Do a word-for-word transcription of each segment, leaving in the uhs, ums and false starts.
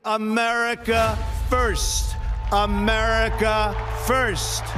America first. America first.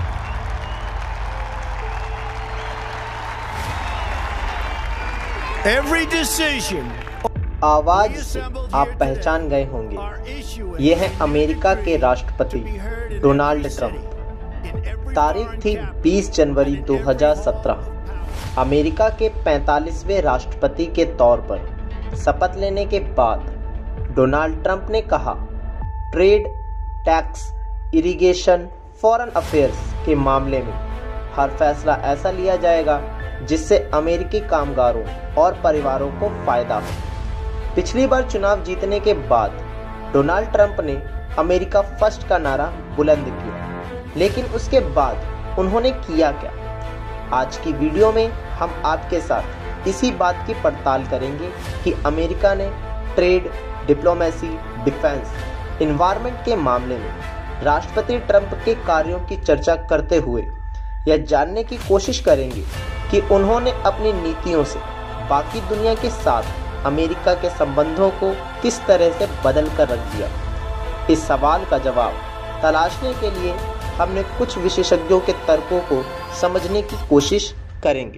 Every decision. आवाज से आप पहचान गए होंगे, ये हैं अमेरिका के राष्ट्रपति डोनाल्ड ट्रंप। तारीख थी बीस जनवरी दो हज़ार सत्रह। अमेरिका के पैंतालीसवें राष्ट्रपति के तौर पर शपथ लेने के बाद डोनाल्ड ट्रंप ने कहा, trade, tax, irrigation, foreign affairs के मामले में हर फैसला ऐसा लिया जाएगा जिससे अमेरिकी कामगारों और परिवारों को फायदा हो। पिछली बार चुनाव जीतने के बाद डोनाल्ड ट्रंप ने अमेरिका फर्स्ट का नारा बुलंद किया, लेकिन उसके बाद उन्होंने किया क्या? आज की वीडियो में हम आपके साथ इसी बात की पड़ताल करेंगे कि अमेरिका ने ट्रेड, डिप्लोमेसी, डिफेंस, एनवायरनमेंट के मामले में राष्ट्रपति ट्रंप के कार्यों की चर्चा करते हुए यह जानने की कोशिश करेंगे कि उन्होंने अपनी नीतियों से बाकी दुनिया के साथ अमेरिका के संबंधों को किस तरह से बदल कर रख दिया। इस सवाल का जवाब तलाशने के लिए हमने कुछ विशेषज्ञों के तर्कों को समझने की कोशिश करेंगे।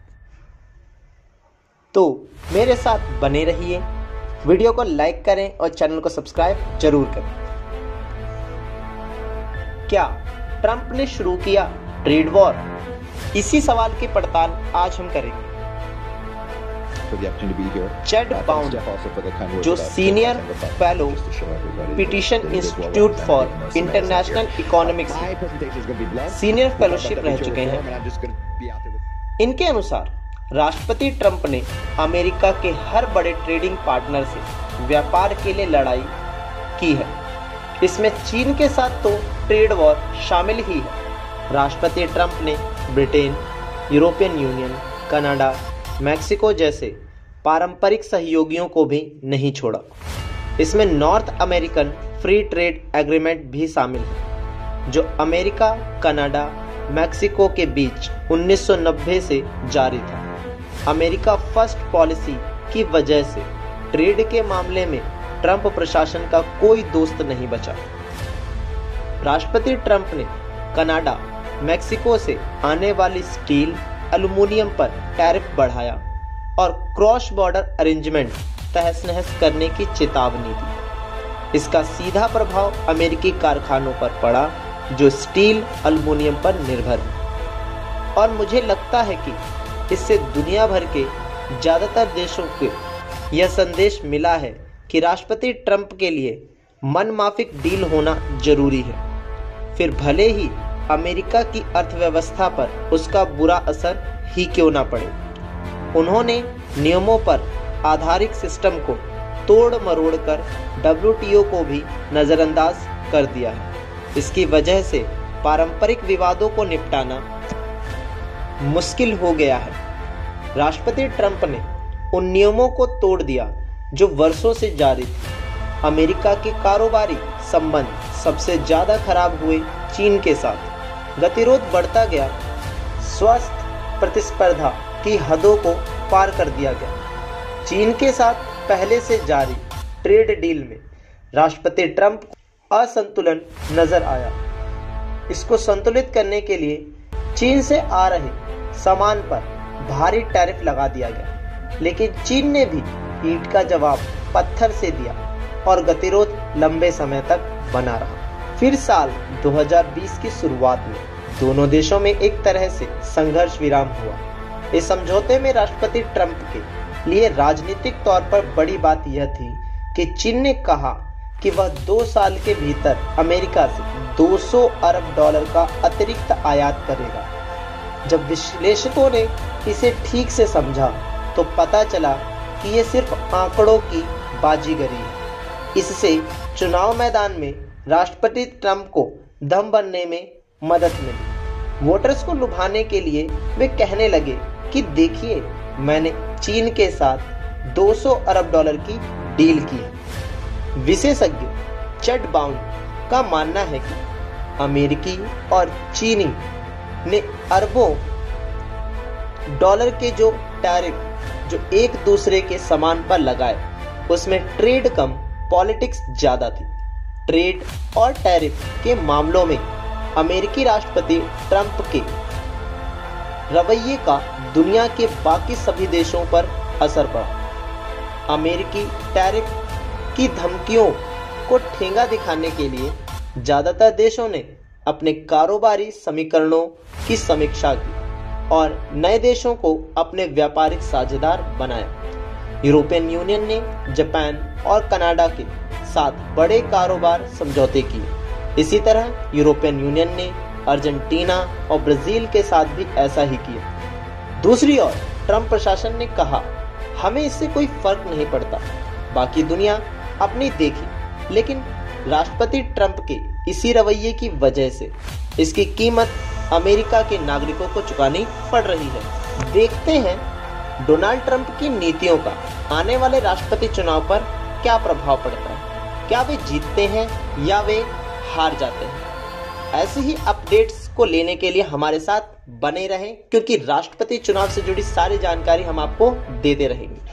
तो मेरे साथ बने रहिए, वीडियो को लाइक करें और चैनल को सब्सक्राइब जरूर करें। क्या ट्रंप ने शुरू किया ट्रेड वॉर? इसी सवाल की पड़ताल आज हम करेंगे। चेड बाउंड, जो senior fellow Peterson institute for international economics senior fellowship रह चुके हैं, इनके अनुसार राष्ट्रपति ट्रंप ने अमेरिका के हर बड़े ट्रेडिंग पार्टनर से व्यापार के लिए लड़ाई की है। इसमें चीन के साथ तो ट्रेड वॉर शामिल ही है। राष्ट्रपति ट्रंप ने Britain, European Union, Canada, Mexico जैसे पारंपरिक सहयोगियों को भी नहीं छोड़ा। इसमें North American free trade agreement भी शामिल है, जो अमेरिका, कनाडा, मैक्सिको के बीच उन्नीस सौ नब्बे से जारी था। अमेरिका फर्स्ट पॉलिसी की वजह से ट्रेड के मामले में ट्रंप प्रशासन का कोई दोस्त नहीं बचा। राष्ट्रपति ट्रंप ने कनाडा, मैक्सिको से आने वाली स्टील, एल्युमिनियम पर टैरिफ बढ़ाया और क्रॉस बॉर्डर अरेंजमेंट तहस नहस करने की चेतावनी दी। इसका सीधा प्रभाव अमेरिकी कारखानों पर पड़ा जो स्टील, एल्युमिनियम पर निर्भर है। और मुझे लगता है कि इससे दुनिया भर के ज्यादातर देशों को यह संदेश मिला है कि राष्ट्रपति ट्रंप के लिए मनमाफिक डील होना जरूरी है, फिर भले ही अमेरिका की अर्थव्यवस्था पर उसका बुरा असर ही क्यों ना पड़े। उन्होंने नियमों पर आधारित सिस्टम को तोड़ मरोड़ कर डब्ल्यू टी ओ को भी नजरअंदाज कर दिया है। इसकी वजह से पारंपरिक विवादों को निपटाना मुश्किल हो गया है। राष्ट्रपति ट्रंप ने उन नियमों को तोड़ दिया जो वर्षों से जारी थे। अमेरिका के कारोबारी संबंध सबसे ज्यादा खराब हुए चीन के साथ। गतिरोध बढ़ता गया, स्वस्थ प्रतिस्पर्धा की हदों को पार कर दिया गया। चीन के साथ पहले से जारी ट्रेड डील में राष्ट्रपति ट्रंप को असंतुलन नजर आया। इसको संतुलित करने के लिए चीन से आ रहे सामान पर भारी टैरिफ लगा दिया गया, लेकिन चीन ने भी ईंट का जवाब पत्थर से दिया और गतिरोध लंबे समय तक बना रहा। फिर साल दो हज़ार बीस की शुरुआत में दोनों देशों में एक तरह से संघर्ष विराम हुआ। इस समझौते में राष्ट्रपति ट्रंप के लिए राजनीतिक तौर पर बड़ी बात यह थी कि चीन ने कहा कि वह दो साल के भीतर अमेरिका से दो सौ अरब डॉलर का अतिरिक्त आयात करेगा। जब विश्लेषकों ने इसे ठीक से समझा तो पता चला कि ये सिर्फ आंकड़ों की बाजीगरी है। इससे चुनाव मैदान में राष्ट्रपति ट्रंप को दम बनने में मदद मिली। वोटर्स को लुभाने के लिए वे कहने लगे कि देखिए, मैंने चीन के साथ दो सौ अरब डॉलर की डील की है। विशेषज्ञ चेड बाउंड का मानना है कि अमेरिकी और चीनी ने अरबों डॉलर के जो टैरिफ जो एक दूसरे के सामान पर लगाए, उसमें ट्रेड कम पॉलिटिक्स ज्यादा थी। ट्रेड और टैरिफ के मामलों में अमेरिकी राष्ट्रपति ट्रंप के रवैये का दुनिया के बाकी सभी देशों पर असर पड़ा। अमेरिकी टैरिफ की धमकियों को ठेंगा दिखाने के लिए ज्यादातर देशों ने अपने कारोबारी समीकरणों की समीक्षा की और नए देशों को अपने व्यापारिक साझेदार बनाया। यूरोपियन यूनियन ने जापान और कनाडा के साथ बड़े कारोबार समझौते किए। इसी तरह यूरोपियन यूनियन ने अर्जेंटीना और ब्राजील के साथ भी ऐसा ही किया। दूसरी ओर ट्रंप प्रशासन ने कहा, हमें इससे कोई फर्क नहीं पड़ता, बाकी दुनिया अपनी देखे। लेकिन राष्ट्रपति ट्रंप के इसी रवैये की वजह से इसकी कीमत अमेरिका के नागरिकों को चुकानी पड़ रही है। देखते हैं डोनाल्ड ट्रंप की नीतियों का आने वाले राष्ट्रपति चुनाव पर क्या प्रभाव पड़ता है। क्या वे जीतते हैं या वे हार जाते हैं। ऐसी ही अपडेट्स को लेने के लिए हमारे साथ बने रहें, क्योंकि राष्ट्रपति चुनाव से जुड़ी सारी जानकारी हम आपको देते रहेंगे।